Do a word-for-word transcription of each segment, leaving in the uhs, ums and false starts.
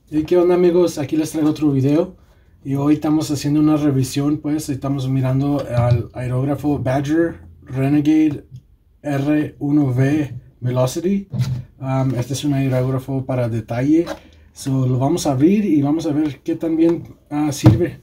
¿Y qué onda, amigos? Aquí les traigo otro video y hoy estamos haciendo una revisión. Pues estamos mirando al aerógrafo Badger Renegade R uno V Velocity. Um, este es un aerógrafo para detalle, so, lo vamos a abrir y vamos a ver qué tan bien uh, sirve.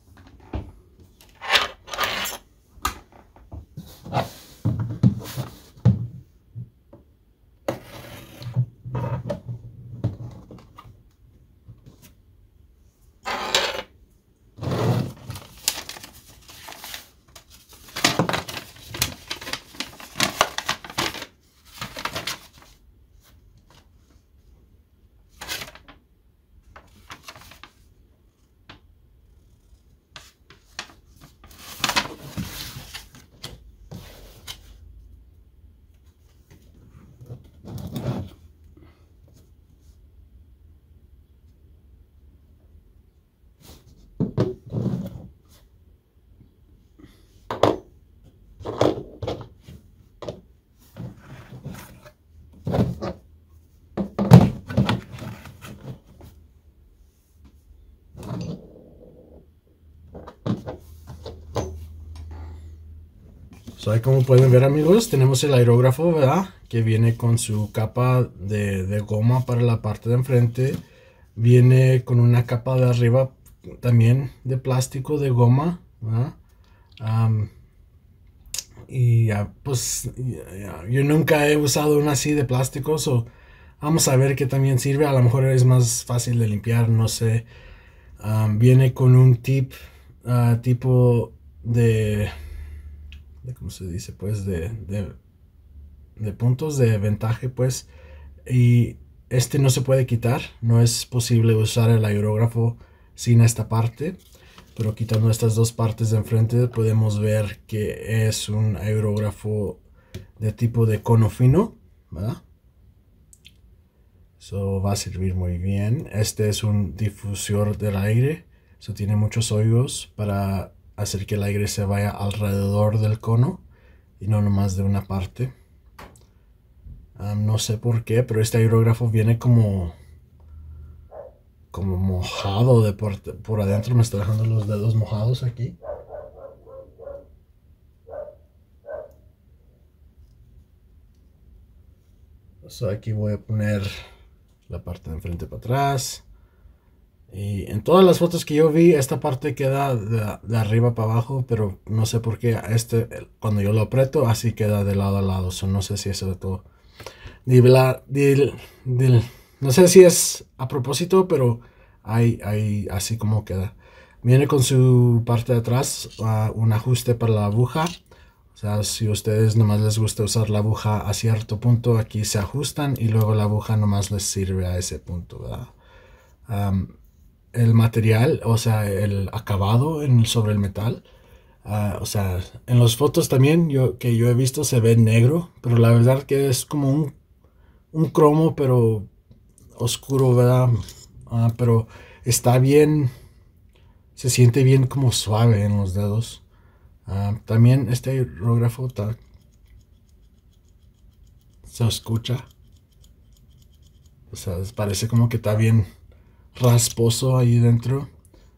So, ahí como pueden ver, amigos, tenemos el aerógrafo, ¿verdad? Que viene con su capa de, de goma para la parte de enfrente. Viene con una capa de arriba también de plástico de goma, ¿verdad? Um, y uh, pues uh, yo nunca he usado una así de plástico, so vamos a ver qué también sirve. A lo mejor es más fácil de limpiar, no sé. Um, viene con un tip uh, tipo de, de ¿cómo se dice? Pues de, de, de puntos de ventaje, pues. Y este no se puede quitar, no es posible usar el aerógrafo sin esta parte, pero quitando estas dos partes de enfrente podemos ver que es un aerógrafo de tipo de cono fino, ¿verdad? Eso va a servir muy bien. Este es un difusor del aire, eso tiene muchos hoyos para hacer que el aire se vaya alrededor del cono y no nomás de una parte. Um, no sé por qué, pero este aerógrafo viene como como mojado de por, por adentro. Me está dejando los dedos mojados aquí. So, aquí voy a poner la parte de enfrente para atrás. Y en todas las fotos que yo vi, esta parte queda de, de arriba para abajo, pero no sé por qué este, cuando yo lo aprieto, así queda de lado a lado. So, no sé si eso de todo. Dil, dil, dil, no sé si es a propósito, pero hay, hay así como queda. Viene con su parte de atrás, uh, un ajuste para la aguja. O sea, si a ustedes nomás les gusta usar la aguja a cierto punto, aquí se ajustan y luego la aguja nomás les sirve a ese punto, ¿verdad? Um, el material, o sea, el acabado en, sobre el metal. Uh, o sea, en las fotos también yo, que yo he visto se ve negro, pero la verdad que es como un, un cromo, pero oscuro, ¿verdad? Uh, pero está bien, se siente bien como suave en los dedos. Uh, también este aerógrafo se escucha, o sea, parece como que está bien rasposo ahí dentro.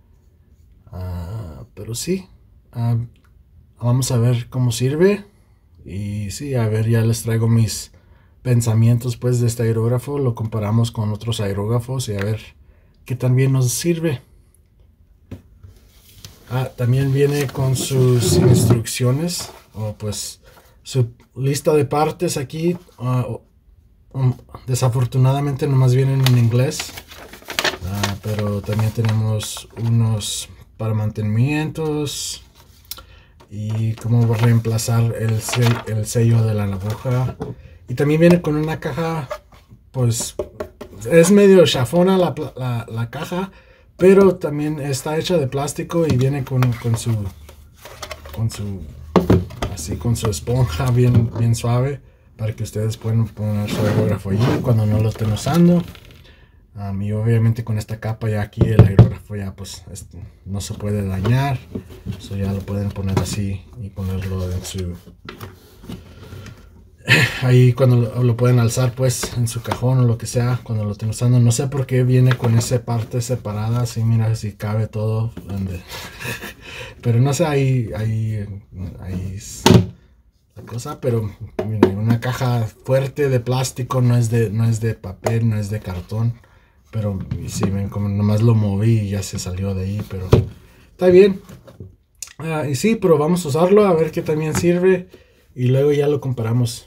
Uh, pero sí, uh, vamos a ver cómo sirve. Y sí, a ver, ya les traigo mis pensamientos pues de este aerógrafo. Lo comparamos con otros aerógrafos y a ver qué tan bien nos sirve. Ah, también viene con sus instrucciones, o pues su lista de partes aquí. Uh, um, desafortunadamente nomás vienen en inglés, uh, pero también tenemos unos para mantenimientos y cómo reemplazar el, se el sello de la aguja. Y también viene con una caja, pues es medio chafona la, la, la caja, pero también está hecha de plástico y viene con, con su con su así con su esponja bien, bien suave para que ustedes puedan poner su aerógrafo allí cuando no lo estén usando. Um, y obviamente con esta capa ya aquí el aerógrafo ya pues este, no se puede dañar. Eso ya lo pueden poner así y ponerlo en su ahí cuando lo, lo pueden alzar pues en su cajón o lo que sea cuando lo estén usando. No sé por qué viene con esa parte separada, así mira si cabe todo donde. Pero no sé, ahí ahí ahí es la cosa, pero mira, una caja fuerte de plástico, no es de no es de papel, no es de cartón, pero si ven como nomás lo moví y ya se salió de ahí, pero está bien. Ah, y sí, pero vamos a usarlo a ver qué también sirve y luego ya lo comparamos.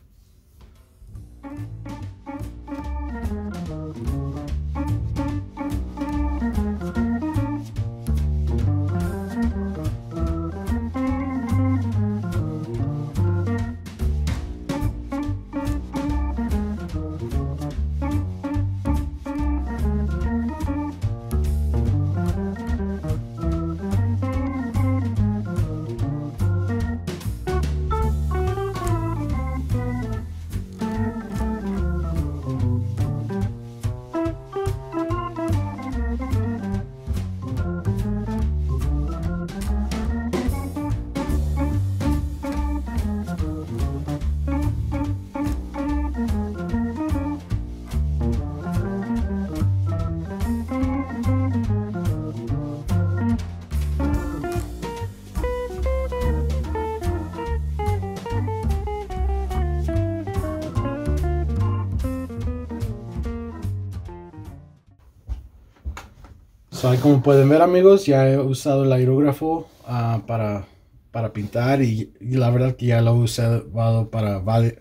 So, ahí como pueden ver amigos, ya he usado el aerógrafo uh, para, para pintar y, y la verdad que ya lo he usado para vale.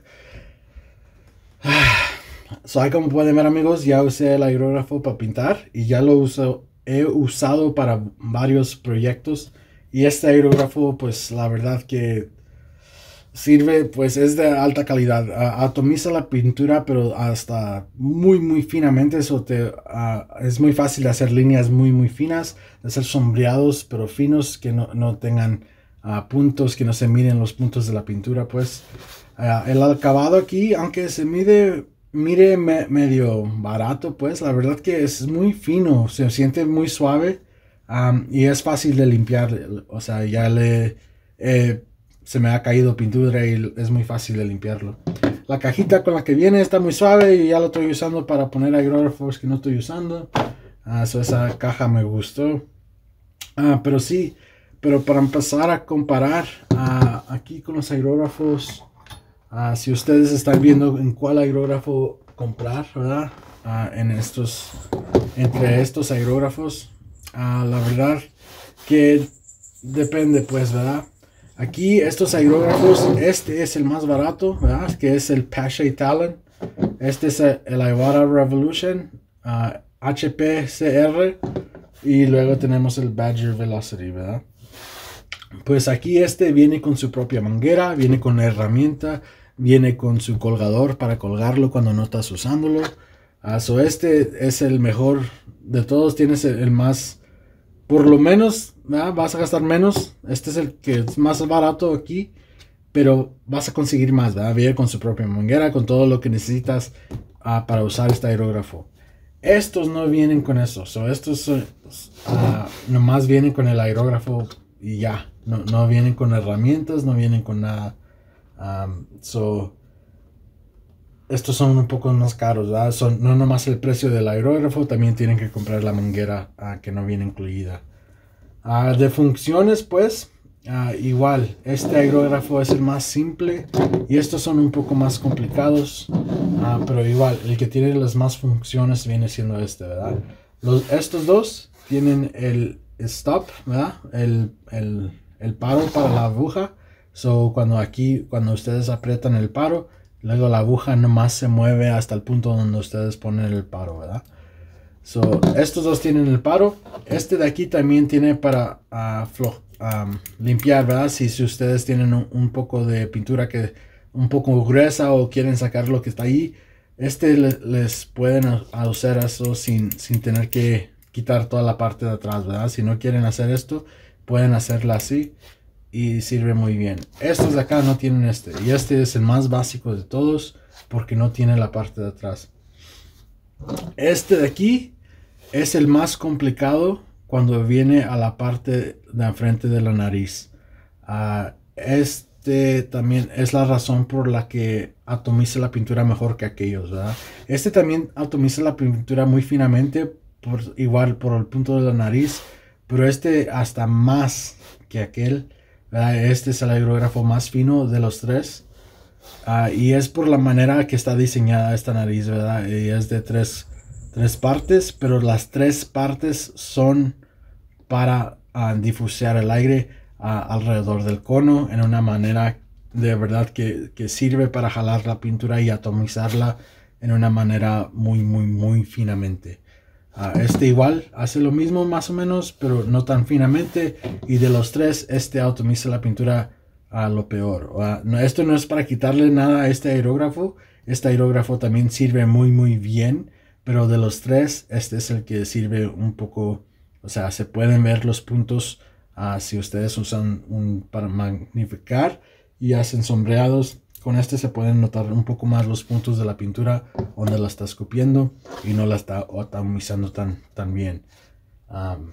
So, ahí como pueden ver amigos, ya usé el aerógrafo para pintar y ya lo uso, he usado para varios proyectos y este aerógrafo pues la verdad que sirve, pues es de alta calidad, uh, atomiza la pintura pero hasta muy muy finamente, eso te, uh, es muy fácil de hacer líneas muy muy finas, de hacer sombreados pero finos que no, no tengan uh, puntos, que no se miren los puntos de la pintura pues. Uh, el acabado aquí, aunque se mide, mire me, medio barato pues, la verdad que es muy fino, se siente muy suave um, y es fácil de limpiar, o sea ya le... Eh, se me ha caído pintura y es muy fácil de limpiarlo. La cajita con la que viene está muy suave y ya lo estoy usando para poner aerógrafos que no estoy usando. Uh, so esa caja me gustó. Uh, pero sí, pero para empezar a comparar uh, aquí con los aerógrafos, uh, si ustedes están viendo en cuál aerógrafo comprar, ¿verdad? Uh, en estos, entre estos aerógrafos, uh, la verdad que depende pues, ¿verdad? Aquí estos aerógrafos, este es el más barato, ¿verdad? Que es el Pache Talent. Este es el, el Iwata Revolution, uh, H P C R. Y luego tenemos el Badger Velocity, ¿verdad? Pues aquí este viene con su propia manguera, viene con la herramienta, viene con su colgador para colgarlo cuando no estás usándolo. Uh, so este es el mejor de todos, tienes el, el más... Por lo menos, ¿verdad? Vas a gastar menos. Este es el que es más barato aquí. Pero vas a conseguir más, ¿verdad? Viene con su propia manguera, con todo lo que necesitas uh, para usar este aerógrafo. Estos no vienen con eso. So, estos uh, nomás vienen con el aerógrafo y ya. No, no vienen con herramientas, no vienen con nada. Um, so, estos son un poco más caros, ¿verdad? Son no nomás el precio del aerógrafo, también tienen que comprar la manguera uh, que no viene incluida. Uh, de funciones, pues, uh, igual, este aerógrafo es el más simple y estos son un poco más complicados, uh, pero igual, el que tiene las más funciones viene siendo este, ¿verdad? Los, estos dos tienen el stop, ¿verdad? El, el, el paro para la aguja. So, cuando aquí, cuando ustedes aprietan el paro, luego la aguja nomás se mueve hasta el punto donde ustedes ponen el paro, ¿verdad? So, estos dos tienen el paro. Este de aquí también tiene para uh, flo, um, limpiar, ¿verdad? Si, si ustedes tienen un, un poco de pintura que un poco gruesa o quieren sacar lo que está ahí, este le, les pueden usar eso sin, sin tener que quitar toda la parte de atrás, ¿verdad? Si no quieren hacer esto, pueden hacerla así y sirve muy bien. Estos de acá no tienen este, y este es el más básico de todos porque no tiene la parte de atrás. Este de aquí es el más complicado cuando viene a la parte de enfrente de la nariz. Uh, es, este también es la razón por la que atomiza la pintura mejor que aquellos, ¿verdad? Este también atomiza la pintura muy finamente, por, igual por el punto de la nariz, pero este hasta más que aquel, ¿verdad? Este es el aerógrafo más fino de los tres. Uh, y es por la manera que está diseñada esta nariz, ¿verdad? Y es de tres, tres partes, pero las tres partes son para uh, difusiar el aire uh, alrededor del cono en una manera de verdad que, que sirve para jalar la pintura y atomizarla en una manera muy, muy, muy finamente. Uh, este igual hace lo mismo más o menos, pero no tan finamente. Y de los tres, este atomiza la pintura a lo peor. Uh, no, esto no es para quitarle nada a este aerógrafo. Este aerógrafo también sirve muy muy bien. Pero de los tres, este es el que sirve un poco. O sea, se pueden ver los puntos uh, si ustedes usan un para magnificar y hacen sombreados. Con este se pueden notar un poco más los puntos de la pintura donde la está escupiendo y no la está atomizando tan, tan bien. Um,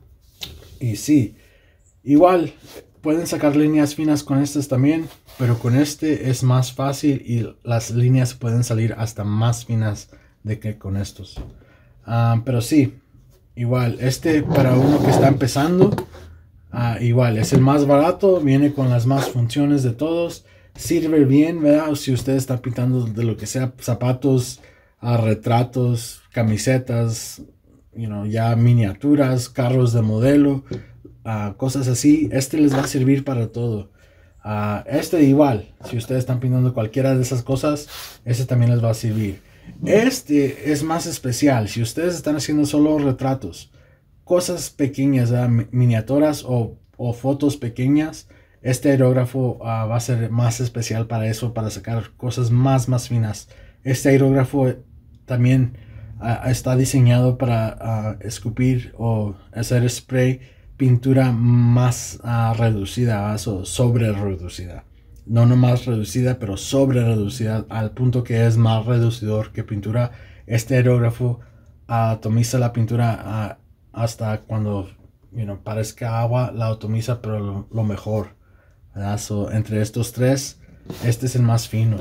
y sí, igual pueden sacar líneas finas con estas también, pero con este es más fácil y las líneas pueden salir hasta más finas de que con estos. Um, pero sí, igual, este para uno que está empezando, uh, igual es el más barato, viene con las más funciones de todos. Sirve bien, ¿verdad? Si ustedes están pintando de lo que sea, zapatos, uh, retratos, camisetas, you know, ya miniaturas, carros de modelo, uh, cosas así. Este les va a servir para todo. Uh, este igual, si ustedes están pintando cualquiera de esas cosas, este también les va a servir. Este es más especial. Si ustedes están haciendo solo retratos, cosas pequeñas, ¿verdad? Miniaturas o, o fotos pequeñas, este aerógrafo uh, va a ser más especial para eso, para sacar cosas más, más finas. Este aerógrafo también uh, está diseñado para uh, escupir o hacer spray pintura más uh, reducida, o sobre reducida. No nomás reducida, pero sobre reducida al punto que es más reducidor que pintura. Este aerógrafo uh, atomiza la pintura uh, hasta cuando you know, parezca agua, la atomiza, pero lo, lo mejor. So, entre estos tres, este es el más fino.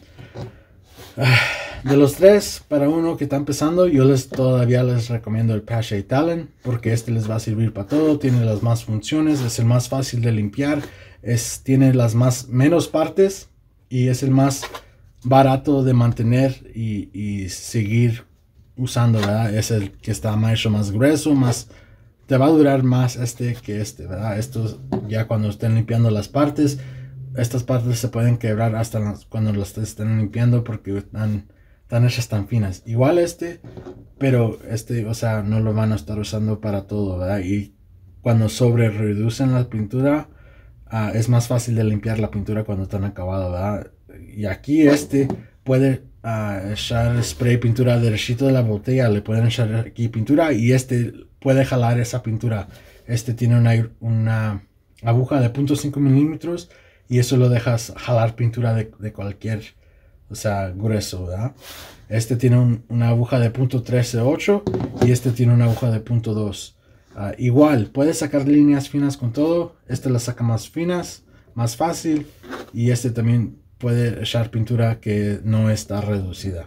De los tres, para uno que está empezando, yo les todavía les recomiendo el Paasche Talon, porque este les va a servir para todo. Tiene las más funciones, es el más fácil de limpiar, es, tiene las más menos partes y es el más barato de mantener y, y seguir usando, ¿verdad? Es el que está más, más grueso, más... Te va a durar más este que este, ¿verdad? Estos ya cuando estén limpiando las partes, estas partes se pueden quebrar hasta las, cuando las estén limpiando porque están, están hechas tan finas. Igual este, pero este, o sea, no lo van a estar usando para todo, ¿verdad? Y cuando sobre reducen la pintura, uh, es más fácil de limpiar la pintura cuando están acabado, ¿verdad? Y aquí este puede uh, echar spray pintura derechito de la botella, le pueden echar aquí pintura y este puede jalar esa pintura. Este tiene una, una aguja de punto cinco milímetros y eso lo dejas jalar pintura de, de cualquier, o sea, grueso, ¿verdad? Este tiene un, una aguja de punto trece ocho y este tiene una aguja de punto dos. Uh, igual, puedes sacar líneas finas con todo. Este las saca más finas, más fácil. Y este también puede echar pintura que no está reducida.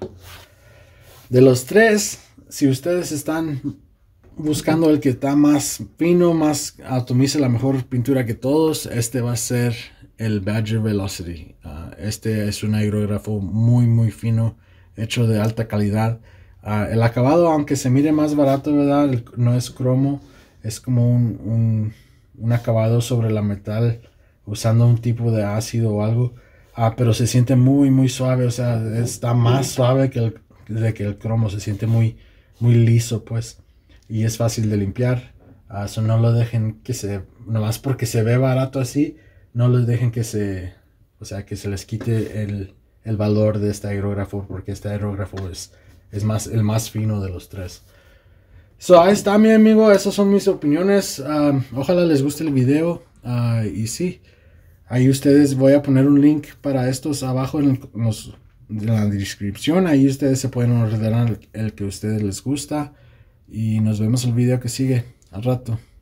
De los tres, si ustedes están buscando el que está más fino, más atomiza la mejor pintura que todos, este va a ser el Badger Velocity. Uh, este es un aerógrafo muy muy fino, hecho de alta calidad. Uh, el acabado, aunque se mire más barato, ¿verdad? El, no es cromo, es como un, un, un acabado sobre la metal usando un tipo de ácido o algo. Uh, pero se siente muy muy suave, o sea, está más suave que el, de que el cromo, se siente muy, muy liso pues. Y es fácil de limpiar. Uh, so no lo dejen que se... Nomás porque se ve barato así, no les dejen que se... O sea, que se les quite el, el valor de este aerógrafo, porque este aerógrafo es, es más, el más fino de los tres. So, ahí está, mi amigo. Esas son mis opiniones. Um, ojalá les guste el video. Uh, y sí, ahí ustedes... Voy a poner un link para estos abajo en, el, en, los, en la descripción. Ahí ustedes se pueden ordenar el, el que a ustedes les gusta. Y nos vemos el video que sigue al rato.